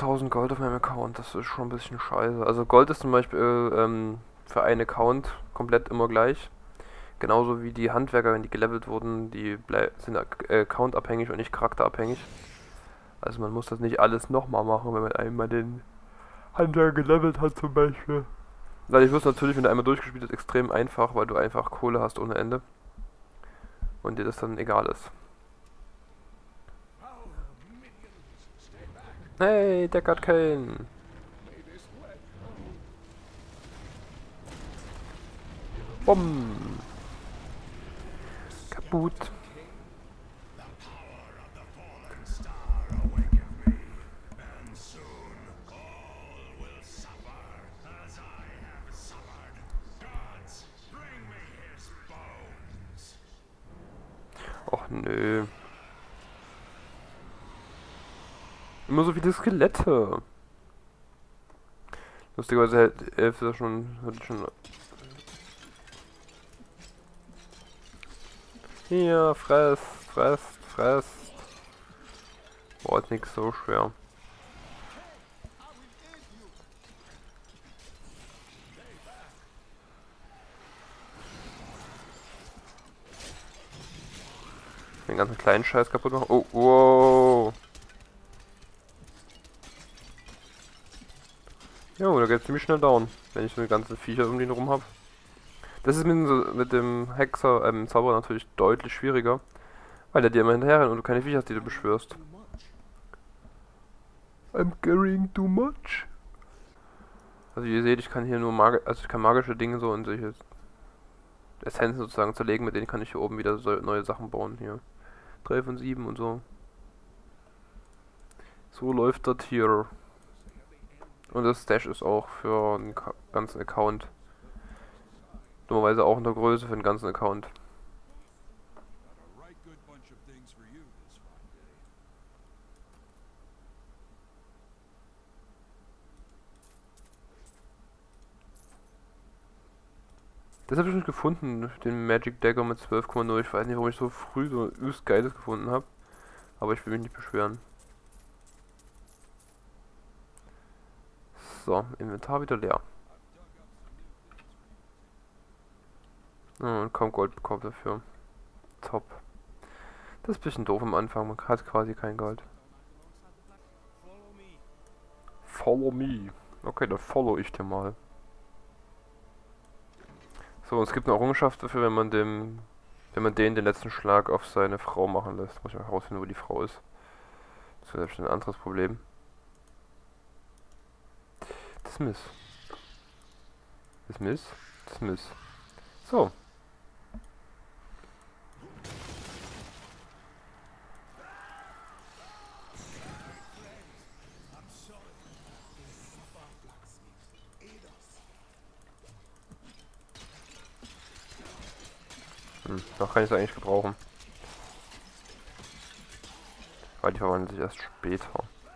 1000 Gold auf meinem Account, das ist schon ein bisschen scheiße. Also Gold ist zum Beispiel für einen Account komplett immer gleich. Genauso wie die Handwerker, wenn die gelevelt wurden, sind accountabhängig und nicht charakterabhängig. Also man muss das nicht alles nochmal machen, wenn man einmal den Handwerker gelevelt hat zum Beispiel. Dadurch wird es natürlich, wenn du einmal durchgespielt hast, extrem einfach, weil du einfach Kohle hast ohne Ende. Und dir das dann egal ist. Hey, Deckard Cain! Bumm! Kaputt! Och nö. Immer so viele Skelette. Lustigerweise hält Elf das schon. Hier, fresst. Boah, ist nix so schwer. Den ganzen kleinen Scheiß kaputt machen. Oh, wow. Jo, da geht's ziemlich schnell down, wenn ich so die ganzen Viecher um den rum habe. Das ist mit dem Hexer, Zauberer natürlich deutlich schwieriger, weil der dir immer hinterher rennt und du keine Viecher hast, die du beschwörst. I'm carrying too much. Also ihr seht, ich kann hier nur ich kann magische Dinge so und solche Essenzen sozusagen zerlegen, mit denen kann ich hier oben wieder so neue Sachen bauen hier. 3 von 7 und so. So läuft das hier. Und das Stash ist auch für einen ganzen Account. Dummerweise auch in der Größe für den ganzen Account. Das habe ich nicht gefunden, den Magic Dagger mit 12,0. Ich weiß nicht, warum ich so früh so übelst Geiles gefunden habe. Aber ich will mich nicht beschweren. So, Inventar wieder leer. Und kaum Gold bekommt dafür. Top. Das ist ein bisschen doof am Anfang, man hat quasi kein Gold. Follow me. Okay, dann follow ich dir mal. So, und es gibt eine Errungenschaft dafür, wenn man den letzten Schlag auf seine Frau machen lässt. Muss ich mal herausfinden, wo die Frau ist. Das wäre ein anderes Problem. Dismiss. Dismiss. Dismiss. So. Noch kann ich es eigentlich gebrauchen. Weil die verwandeln sich erst später.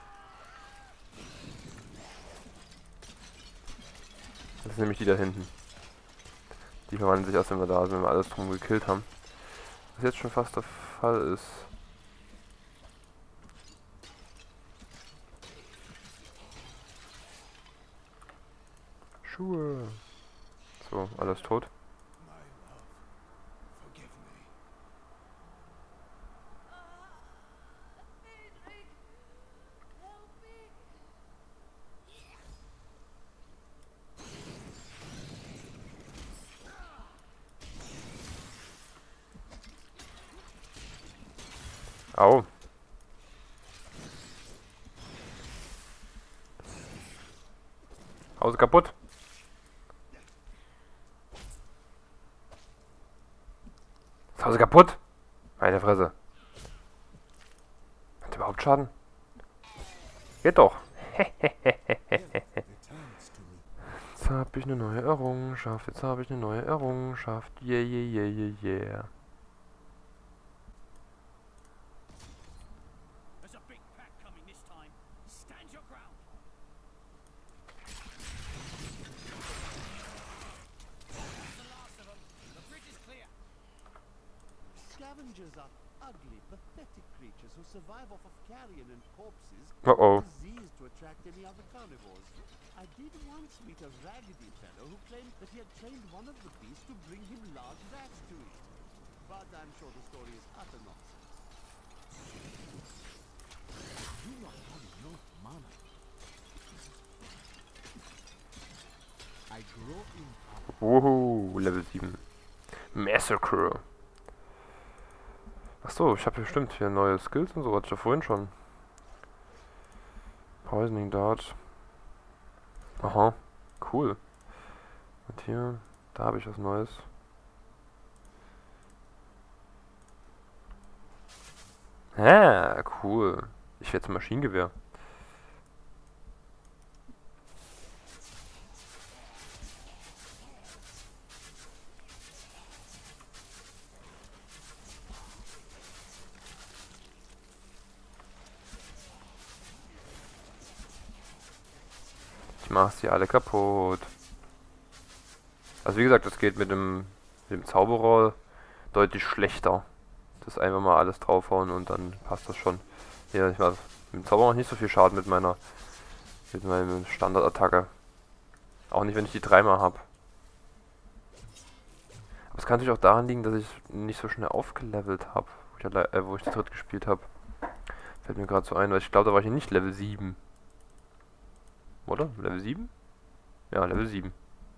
Das ist nämlich die da hinten. Die verwandeln sich erst, wenn wir da sind, wenn wir alles drum gekillt haben. Was jetzt schon fast der Fall ist. Schuhe. So, alles tot. Au. Hause kaputt. Ist Hause kaputt? Meine Fresse. Hat überhaupt Schaden? Geht doch. Jetzt habe ich eine neue Errungenschaft. Jetzt habe ich eine neue Errungenschaft. Yeah, yeah, yeah, yeah, yeah. Scavengers are ugly, pathetic creatures who survive off of carrion and corpses, Oh oh. diseased to attract any other carnivores. I did once meet a raggedy fellow who claimed that he had trained one of the beasts to bring him large rats to eat. But I'm sure the story is utter nonsense. I do not have enough mana. I grow in power. Wuhu, Level 7. Massacre. Achso, ich habe bestimmt hier neue Skills und so, hatte ich ja vorhin schon. Poisoning Dart. Aha, cool. Und hier, da habe ich was Neues. Ah, cool. Ich werde zum Maschinengewehr. Ich mach sie alle kaputt. Also wie gesagt, das geht mit dem Zauberer deutlich schlechter. Das einfach mal alles draufhauen und dann passt das schon. Ja, ich mach mit dem Zauberer nicht so viel Schaden mit meiner Standardattacke. Auch nicht, wenn ich die dreimal habe. Aber es kann natürlich auch daran liegen, dass ich nicht so schnell aufgelevelt habe, wo ich zu dritt gespielt habe. Fällt mir gerade so ein, weil ich glaube, da war ich nicht Level 7. Oder? Level 7? Ja, Level 7.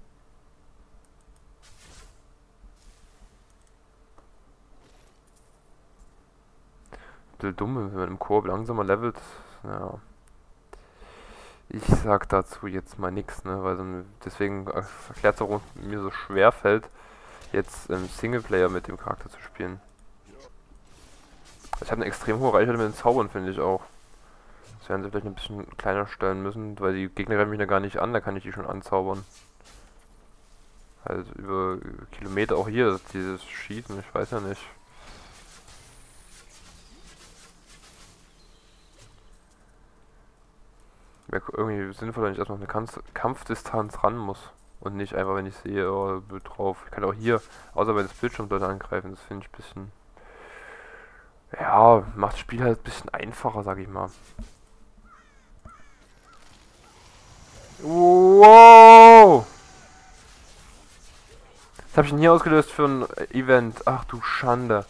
Bisschen dumm, wenn man im Koop langsamer levelt. Ja. Ich sag dazu jetzt mal nichts, ne, weil deswegen erklärt es auch mir so schwer fällt, jetzt im Singleplayer mit dem Charakter zu spielen. Ich habe eine extrem hohe Reichweite mit den Zaubern, finde ich auch. Das werden sie vielleicht ein bisschen kleiner stellen müssen, weil die Gegner greifen mich da gar nicht an, da kann ich die schon anzaubern. Halt über Kilometer auch hier, dieses Schießen, ich weiß ja nicht. Wäre irgendwie sinnvoll, wenn ich erstmal auf eine Kampfdistanz ran muss. Und nicht einfach, wenn ich sehe, oh, wird drauf. Ich kann auch hier, außer bei des Bildschirms Leute angreifen, das finde ich ein bisschen. Ja, macht das Spiel halt ein bisschen einfacher, sag ich mal. Wow! Was habe ich denn hier ausgelöst für ein Event? Ach du Schande.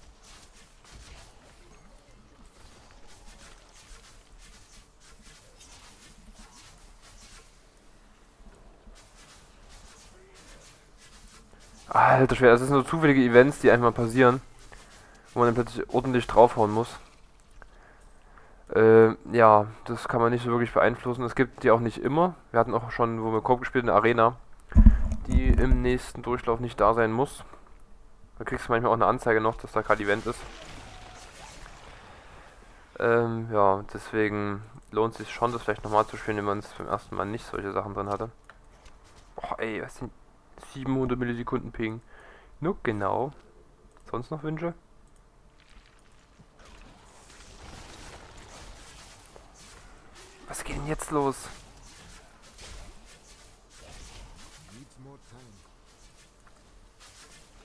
Alter Schwede, das sind so zufällige Events, die einfach mal passieren. Wo man dann plötzlich ordentlich draufhauen muss. Ja, das kann man nicht so wirklich beeinflussen. Es gibt die auch nicht immer. Wir hatten auch schon, wo wir Coop gespielt, eine Arena, die im nächsten Durchlauf nicht da sein muss. Da kriegst du manchmal auch eine Anzeige noch, dass da gerade Event ist. Ja, deswegen lohnt es sich schon, das vielleicht nochmal zu spielen, wenn man es beim ersten Mal nicht solche Sachen drin hatte. Oh ey, was sind 700 Millisekunden Ping? Nur genau. Sonst noch Wünsche? Was geht denn jetzt los?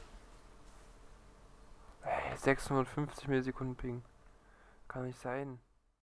Ey, 650 Millisekunden Ping. Kann nicht sein.